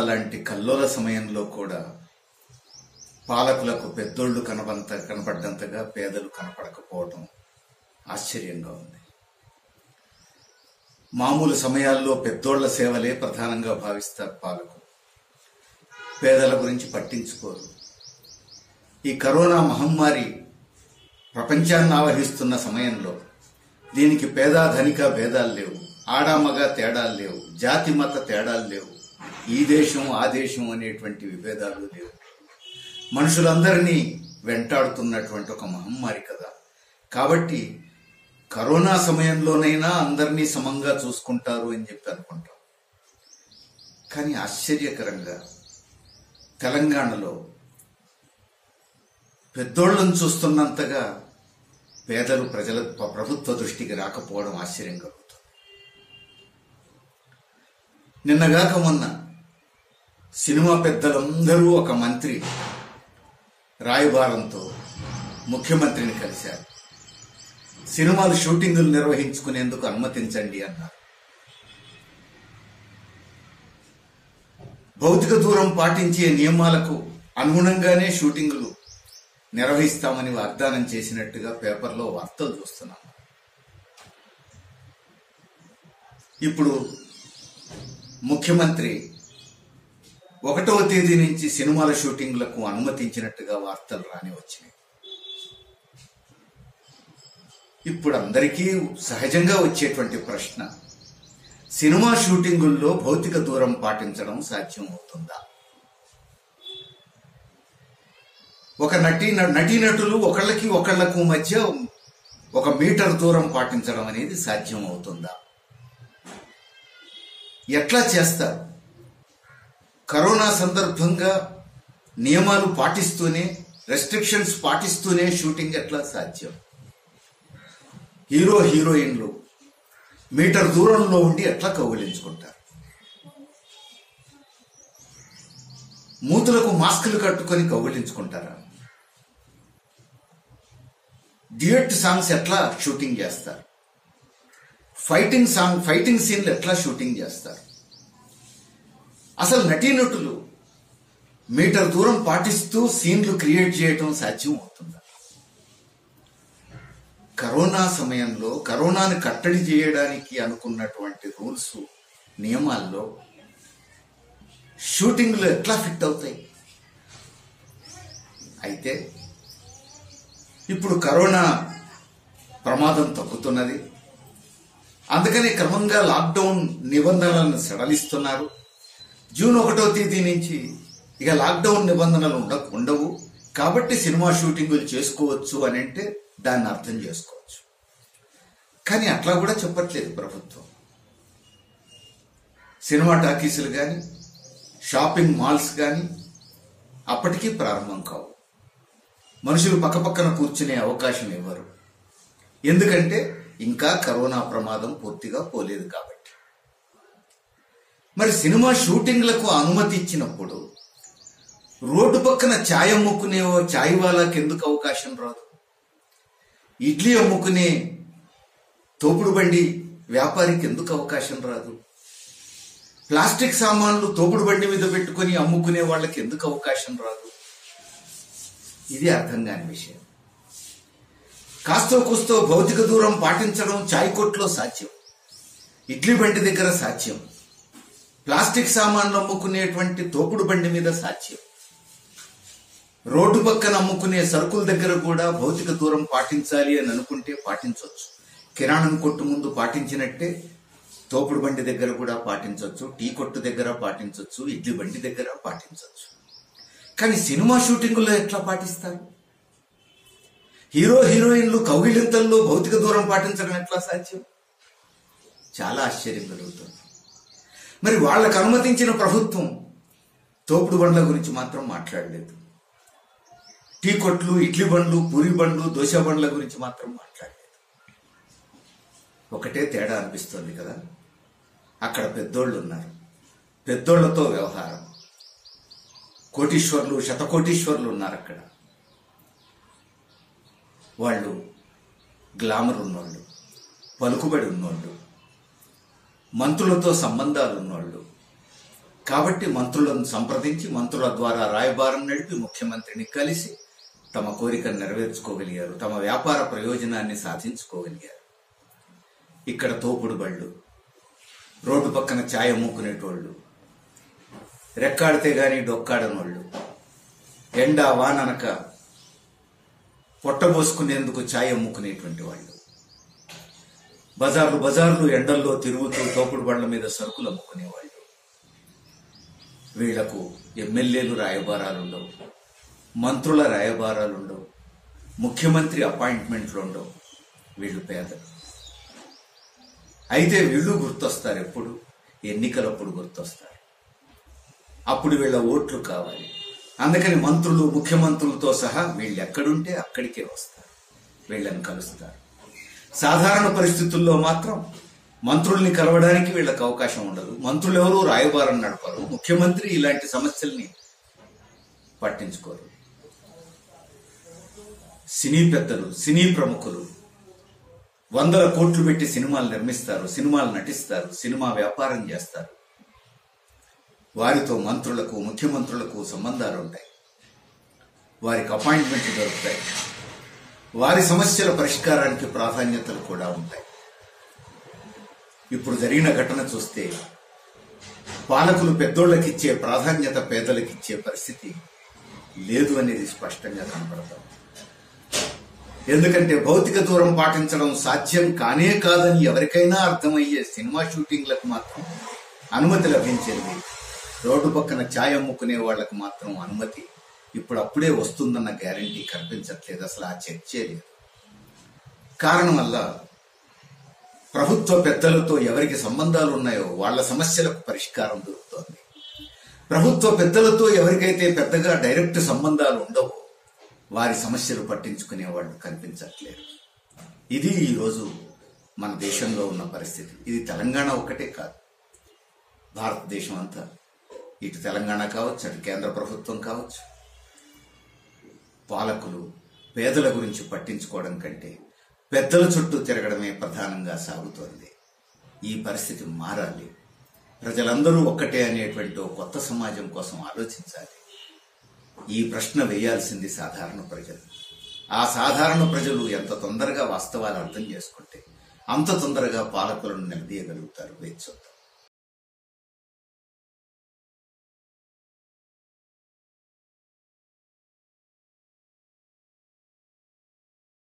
లాంటి కల్లోల సమయంలో కూడా పాలకులకు పెద్దోళ్లు కనపడ్డంతగా పేదలు కనపడకపోవటం ఆశ్చర్యంగా ఉంది. మామూలు సమయాల్లో పెద్దోళ్ల సేవలే ప్రధానంగా భావిస్తారు పాలకులు, పేదల గురించి పట్టించుకోరు. ఈ కరోనా మహమ్మారి ప్రపంచాన్ని ఆవహిస్తున్న సమయంలో దీనికి పేద ధనిక భేదాలు లేవు, ఆడామగ తేడాలు లేవు, జాతి మత తేడాలు లేవు, ఈ దేశం ఆ దేశం అనేటువంటి విభేదాలు లేవు. మనుషులందరినీ వెంటాడుతున్నటువంటి ఒక మహమ్మారి కదా. కాబట్టి కరోనా సమయంలోనైనా అందరినీ సమంగా చూసుకుంటారు అని చెప్పి అనుకుంటాం. కానీ ఆశ్చర్యకరంగా తెలంగాణలో పెద్దోళ్లను చూస్తున్నంతగా పేదలు ప్రభుత్వ దృష్టికి రాకపోవడం ఆశ్చర్యం కలుగుతుంది. నిన్నగాక మొన్న సినిమా పెద్దలందరూ ఒక మంత్రి రాయబారంతో ముఖ్యమంత్రిని కలిశారు. సినిమాలు షూటింగులు నిర్వహించుకునేందుకు అనుమతించండి అన్నారు. భౌతిక దూరం పాటించే నియమాలకు అనుగుణంగానే షూటింగులు నిర్వహిస్తామని వాగ్దానం చేసినట్టుగా పేపర్లో వార్తలు చూస్తున్నాం. ఇప్పుడు ముఖ్యమంత్రి 1వ తేదీ నుంచి సినిమాల షూటింగ్లకు అనుమతించినట్టుగా వార్తలు రాని వచ్చినాయి. ఇప్పుడు అందరికీ సహజంగా వచ్చేటువంటి ప్రశ్న, సినిమా షూటింగుల్లో భౌతిక దూరం పాటించడం సాధ్యం అవుతుందా? ఒక నటీనటులు ఒకళ్ళకి ఒకళ్లకు మధ్య 1 మీటర్ దూరం పాటించడం అనేది సాధ్యం అవుతుందా? ఎట్లా చేస్తారు? కరోనా సందర్భంగా నియమాలు పాటిస్తూనే, రెస్ట్రిక్షన్స్ పాటిస్తూనే షూటింగ్ ఎట్లా సాధ్యం? హీరో హీరోయిన్లు మీటర్ దూరంలో ఉండి ఎట్లా కౌగిలించుకుంటారు? మూతులకు మాస్కులు కట్టుకొని కౌగిలించుకుంటారా? డ్యూయట్ సాంగ్స్ ఎట్లా షూటింగ్ చేస్తారు? ఫైటింగ్ సీన్లు ఎట్లా షూటింగ్ చేస్తారు? అసలు నటీనటులు మీటర్ దూరం పాటిస్తూ సీన్లు క్రియేట్ చేయటం సాధ్యం అవుతుందా? కరోనా సమయంలో కరోనాను కట్టడి చేయడానికి అనుకున్నటువంటి రూల్స్, నియమాల్లో షూటింగ్లు ఎట్లా ఫిట్ అవుతాయి? అయితే ఇప్పుడు కరోనా ప్రమాదం తగ్గుతున్నది, అందుకని క్రమంగా లాక్డౌన్ నిబంధనలను సడలిస్తున్నారు. జూన్ 1వ తేదీ నుంచి ఇక లాక్డౌన్ నిబంధనలు ఉండవు, కాబట్టి సినిమా షూటింగులు చేసుకోవచ్చు అని అంటే దాన్ని అర్థం చేసుకోవచ్చు. కానీ అట్లా కూడా చెప్పట్లేదు ప్రభుత్వం. సినిమా టాకీసులు కానీ, షాపింగ్ మాల్స్ కానీ అప్పటికీ ప్రారంభం కావు. మనుషులు పక్కపక్కన కూర్చునే అవకాశం ఇవ్వరు, ఎందుకంటే ఇంకా కరోనా ప్రమాదం పూర్తిగా పోలేదు కాబట్టి. మరి సినిమా షూటింగ్లకు అనుమతి ఇచ్చినప్పుడు రోడ్డు పక్కన ఛాయ్ అమ్ముకునే ఛాయ్ వాళ్ళకి ఎందుకు అవకాశం రాదు? ఇడ్లీ అమ్ముకునే తోపుడు బండి వ్యాపారికి ఎందుకు అవకాశం రాదు? ప్లాస్టిక్ సామాన్లు తోపుడు బండి మీద పెట్టుకుని అమ్ముకునే వాళ్ళకి ఎందుకు అవకాశం రాదు? ఇది అర్థం కాని విషయం. కాస్తో కూస్తో భౌతిక దూరం పాటించడం ఛాయ్ కొట్లో సాధ్యం, ఇడ్లీ బండి దగ్గర సాధ్యం, ప్లాస్టిక్ సామాన్లు అమ్ముకునేటువంటి తోపుడు బండి మీద సాధ్యం. రోడ్డు పక్కన అమ్ముకునే సరుకుల దగ్గర కూడా భౌతిక దూరం పాటించాలి అని అనుకుంటే పాటించవచ్చు. కిరాణం కొట్టు ముందు పాటించినట్టే తోపుడు బండి దగ్గర కూడా పాటించవచ్చు, టీ కొట్టు దగ్గర పాటించవచ్చు, ఇడ్లీ బండి దగ్గర పాటించవచ్చు. కానీ సినిమా షూటింగుల్లో ఎట్లా పాటిస్తారు? హీరో హీరోయిన్లు కౌగిలింతల్లో భౌతిక దూరం పాటించడం ఎట్లా సాధ్యం? చాలా ఆశ్చర్యం కలుగుతుంది. మరి వాళ్ళకు అనుమతించిన ప్రభుత్వం తోపుడు బండ్ల గురించి మాత్రం మాట్లాడలేదు. టీ కొట్లు, ఇడ్లీ బండ్లు, పూరి బండ్లు, దోశ బండ్ల గురించి మాత్రం మాట్లాడలేదు. ఒకటే తేడా అనిపిస్తుంది కదా. అక్కడ పెద్దోళ్ళు ఉన్నారు, పెద్దోళ్లతో వ్యవహారం. కోటీశ్వర్లు, శతకోటీశ్వర్లు ఉన్నారు అక్కడ. వాళ్ళు గ్లామర్ ఉన్నోళ్ళు, పలుకుబడి ఉన్నోళ్ళు, మంత్రులతో సంబంధాలు ఉన్నోళ్ళు, కాబట్టి మంత్రులను సంప్రదించి మంత్రుల ద్వారా రాయబారం నడిపి ముఖ్యమంత్రిని కలిసి తమ కోరికను నెరవేర్చుకోగలిగారు, తమ వ్యాపార ప్రయోజనాన్ని సాధించుకోగలిగారు. ఇక్కడ తోపుడు బళ్ళు, రోడ్డు పక్కన ఛాయ్ అమ్ముకునేటోళ్ళు, రెక్కాడితే గాని డొక్కాడనోళ్ళు, ఎండా వాననక పొట్టబోసుకునేందుకు ఛాయ్ అమ్ముకునేటువంటి వాళ్ళు, బజార్లు ఎండల్లో తిరుగుతూ తోపుడు బండ్ల మీద సరుకులు అమ్ముకునేవాళ్ళు. వీళ్లకు ఎమ్మెల్యేలు రాయబారాలుండవు, మంత్రుల రాయబారాలుండవు, ముఖ్యమంత్రి అపాయింట్మెంట్లుండవు. వీళ్ళు పేదలు. అయితే వీళ్ళు గుర్తొస్తారు ఎప్పుడు? ఎన్నికలప్పుడు గుర్తొస్తారు. అప్పుడు వీళ్ళ ఓట్లు కావాలి. అందుకని మంత్రులు ముఖ్యమంత్రులతో సహా వీళ్ళు ఎక్కడుంటే అక్కడికే వస్తారు, వీళ్ళని కలుస్తారు. సాధారణ పరిస్థితుల్లో మాత్రం మంత్రుల్ని కలవడానికి వీళ్ళకి అవకాశం ఉండదు. మంత్రులు ఎవరు రాయబారం నడపరు, ముఖ్యమంత్రి ఇలాంటి సమస్యల్ని పట్టించుకోరు. సినీ పెద్దలు, సినీ ప్రముఖులు 100 కోట్లు పెట్టి సినిమాలు నిర్మిస్తారు, సినిమాలు నటిస్తారు, సినిమా వ్యాపారం చేస్తారు. వారితో మంత్రులకు ముఖ్యమంత్రులకు సంబంధాలు ఉంటాయి, వారికి అపాయింట్మెంట్లు దొరుకుతాయి, వారి సమస్యల పరిష్కారానికి ప్రాధాన్యతలు కూడా ఉంటాయి. ఇప్పుడు జరిగిన ఘటన చూస్తే పాలకులు పెద్దోళ్లకిచ్చే ప్రాధాన్యత పేదలకిచ్చే పరిస్థితి లేదు అనేది స్పష్టంగా కనపడతాం. ఎందుకంటే భౌతిక దూరం పాటించడం సాధ్యం కానే కాదని ఎవరికైనా అర్థమయ్యే సినిమా షూటింగ్లకు మాత్రం అనుమతి లభించింది. రోడ్డు పక్కన ఛాయ్ అమ్ముకునే వాళ్లకు మాత్రం అనుమతి ఇప్పుడు అప్పుడే వస్తుందన్న గ్యారంటీ కనిపించట్లేదు. అసలు ఆ చర్చే లేదు. కారణం వల్ల ప్రభుత్వ పెద్దలతో ఎవరికి సంబంధాలు ఉన్నాయో వాళ్ల సమస్యలకు పరిష్కారం దొరుకుతోంది. ప్రభుత్వ పెద్దలతో ఎవరికైతే పెద్దగా డైరెక్ట్ సంబంధాలు ఉండవో వారి సమస్యలు పట్టించుకునే వాళ్ళు కనిపించట్లేదు. ఇది ఈరోజు మన దేశంలో ఉన్న పరిస్థితి. ఇది తెలంగాణ ఒక్కటే కాదు, భారతదేశం అంతా. ఇటు తెలంగాణ కావచ్చు, అటు కేంద్ర ప్రభుత్వం కావచ్చు, పాలకులు పేదల గురించి పట్టించుకోవడం కంటే పెద్దల చుట్టూ తిరగడమే ప్రధానంగా సాగుతోంది. ఈ పరిస్థితి మారాలి. ప్రజలందరూ ఒక్కటే అనేటువంటి కొత్త సమాజం కోసం ఆలోచించాలి. ఈ ప్రశ్న వేయాల్సింది సాధారణ ప్రజలు. ఆ సాధారణ ప్రజలు ఎంత తొందరగా వాస్తవాలు అర్థం చేసుకుంటే అంత తొందరగా పాలకులను నిలదీయగలుగుతారు. వేచి చూద్దాం.